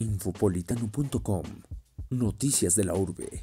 Infopolitano.com. Noticias de la urbe.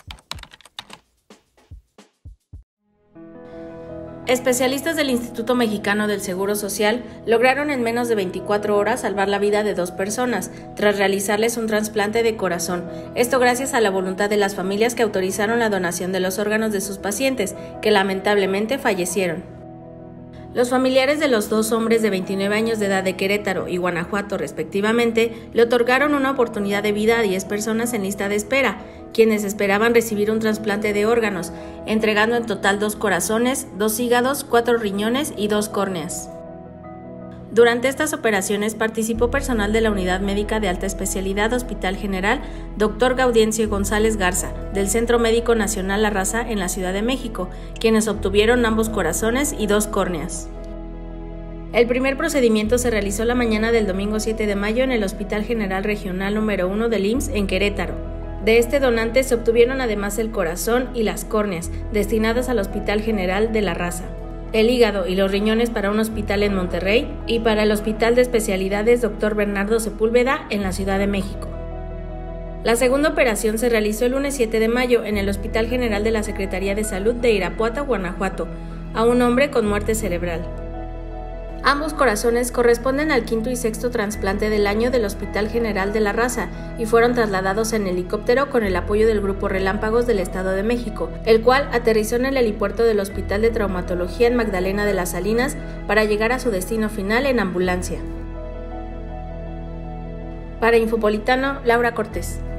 Especialistas del Instituto Mexicano del Seguro Social lograron en menos de 24 horas salvar la vida de 2 personas, tras realizarles un trasplante de corazón. Esto gracias a la voluntad de las familias que autorizaron la donación de los órganos de sus pacientes, que lamentablemente fallecieron. Los familiares de los 2 hombres de 29 años de edad de Querétaro y Guanajuato, respectivamente, le otorgaron una oportunidad de vida a 10 personas en lista de espera, quienes esperaban recibir un trasplante de órganos, entregando en total 2 corazones, 2 hígados, 4 riñones y 2 córneas. Durante estas operaciones participó personal de la Unidad Médica de Alta Especialidad Hospital General Dr. Gaudencio González Garza, del Centro Médico Nacional La Raza en la Ciudad de México, quienes obtuvieron ambos corazones y 2 córneas. El primer procedimiento se realizó la mañana del domingo 7 de mayo en el Hospital General Regional número 1 del IMSS en Querétaro. De este donante se obtuvieron además el corazón y las córneas, destinadas al Hospital General de La Raza, el hígado y los riñones para un hospital en Monterrey y para el Hospital de Especialidades Dr. Bernardo Sepúlveda en la Ciudad de México. La segunda operación se realizó el lunes 7 de mayo en el Hospital General de la Secretaría de Salud de Irapuato, Guanajuato, a un hombre con muerte cerebral. Ambos corazones corresponden al 5º y 6º trasplante del año del Hospital General de La Raza y fueron trasladados en helicóptero con el apoyo del Grupo Relámpagos del Estado de México, el cual aterrizó en el helipuerto del Hospital de Traumatología en Magdalena de las Salinas para llegar a su destino final en ambulancia. Para Infopolitano, Laura Cortés.